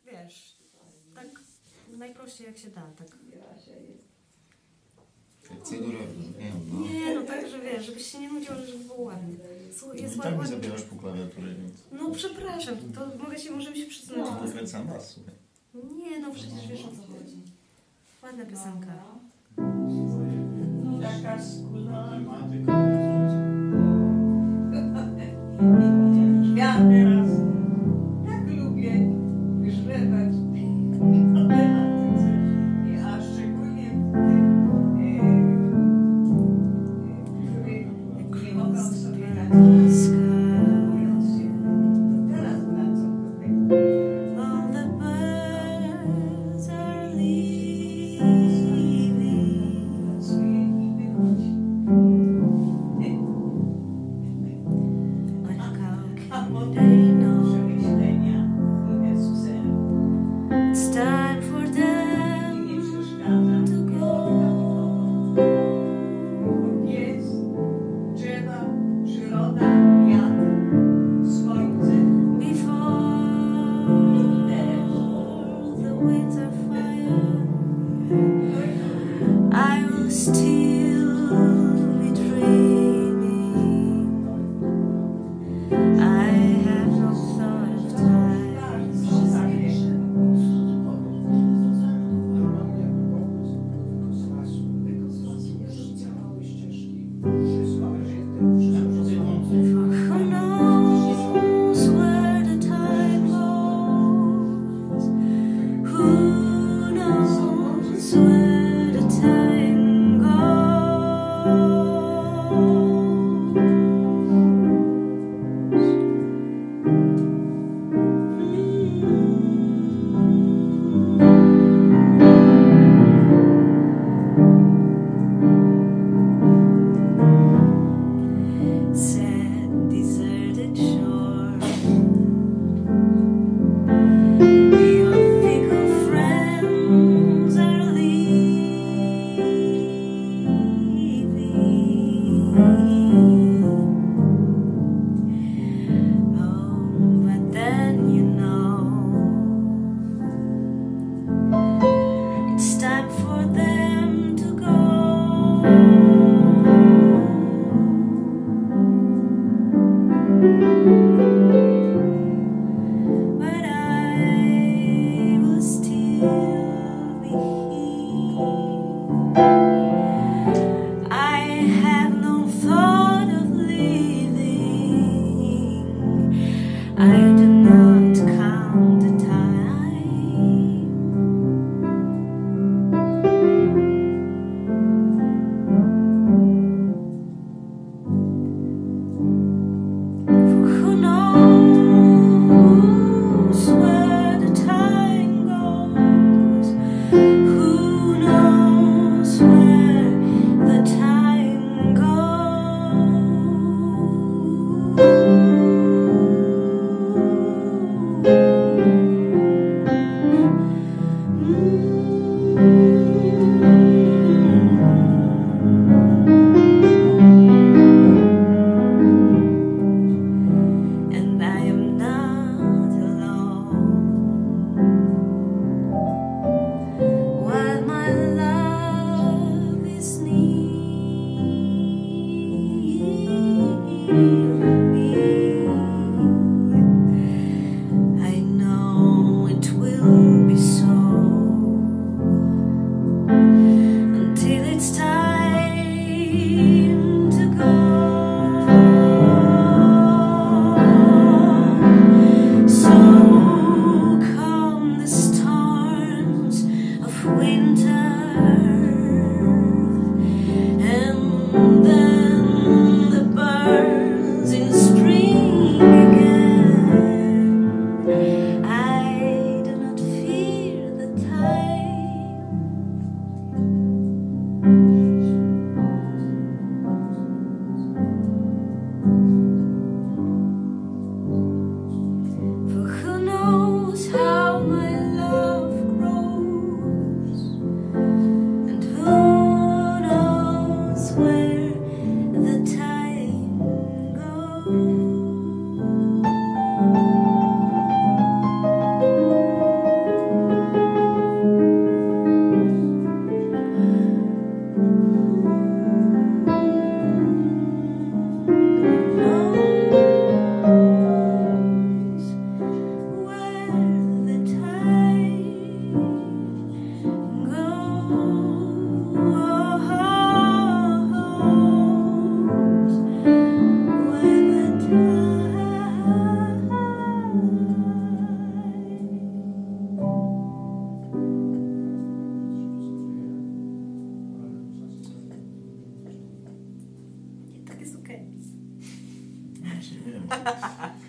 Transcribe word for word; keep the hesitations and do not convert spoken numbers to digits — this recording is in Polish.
wiesz, tak najprościej jak się da, tak. Co go robi? Nie, no. Nie, no tak, że wiesz, żebyś się nie nudziła, żeby było ładnie. Słuchaj, jest no i tak mi ładnie. zabierasz po klawiaturze, więc... No przepraszam, to mogę się, możemy się przyznać. No, pokręcam was, słuchaj. Nie, no przecież wiesz o co chodzi. Ładna piosenka. Taka wspólna. Ja teraz tak lubię grzebać w tematyce, a szczególnie w tym, w której nie mogą sobie radzić. Teraz wracam do tego. All the birds are leaving. Pracuję i wychodzi. Like a A cow potem Właśnie wiem.